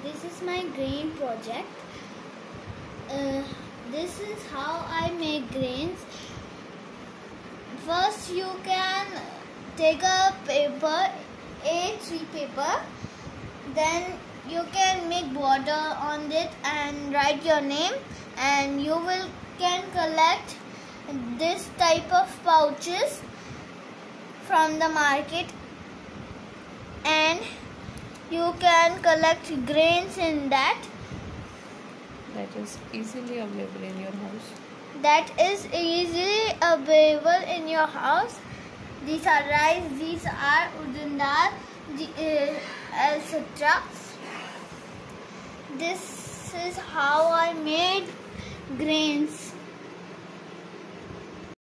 This is my grain project. This is how I make grains. First you can take a paper, A3 paper, then you can make border on it and write your name, and you can collect this type of pouches from the market, and you can collect grains in that. That is easily available in your house. These are rice, these are urdan dal, etc. This is how I made grains.